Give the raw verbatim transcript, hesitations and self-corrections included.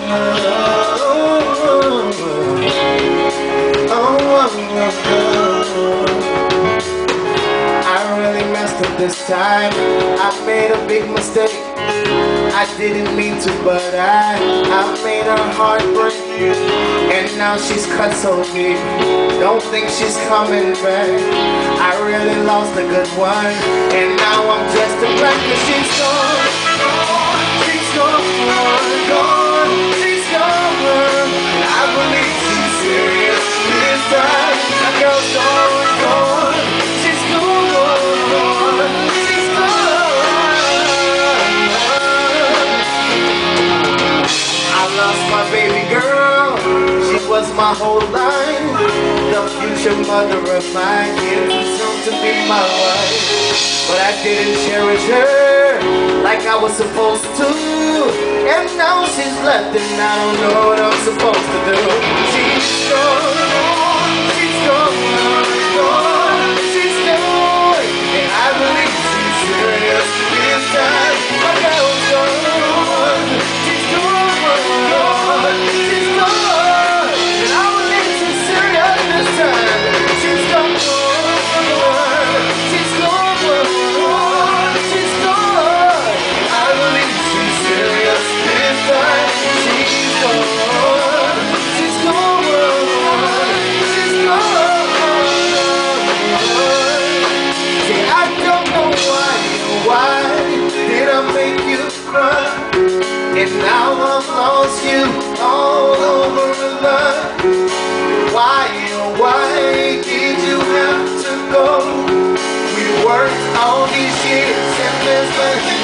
I really messed up this time. I made a big mistake. I didn't mean to, but I I made her heart break. And now she's cut so deep. Don't think she's coming back. I really lost a good one, and now I'm just a wreck. 'Cause she's gone, gone, she's gone, gone, she's gone. And I believe she's serious this time. That girl's gone, gone, she's gone, she's gone. I lost my baby girl. She was my whole life. The future mother of my kids is soon to be my wife. But I didn't cherish her like I was supposed to. And now she's left and I don't know what I'm supposed to do. She's gone, she's gone, gone, she's gone. And I believe she's serious this time. My girl's gone, she's gone, she's gone. And I believe she's serious this time. She's gone, she's gone, she's gone. I believe she's serious this time. She's gone, she's gone, she's gone. See, I don't know why, why did I make you cry? And now I've lost you all over again. Why, oh why did you have to go? We worked all these years and there's nothing.